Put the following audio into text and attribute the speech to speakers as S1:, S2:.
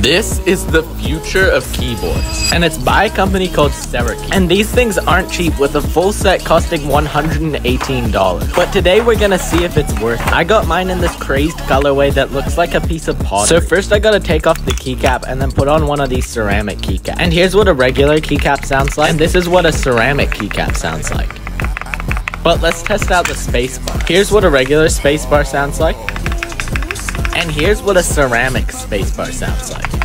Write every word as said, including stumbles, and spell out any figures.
S1: This is the future of keyboards, and it's by a company called Cerakey. And these things aren't cheap, with a full set costing one hundred eighteen dollars. But today we're gonna see if it's worth it. I got mine in this crazed colorway that looks like a piece of pottery. So first I gotta take off the keycap and then put on one of these ceramic keycaps. And here's what a regular keycap sounds like, and this is what a ceramic keycap sounds like. But let's test out the spacebar. Here's what a regular spacebar sounds like. And here's what a ceramic spacebar sounds like.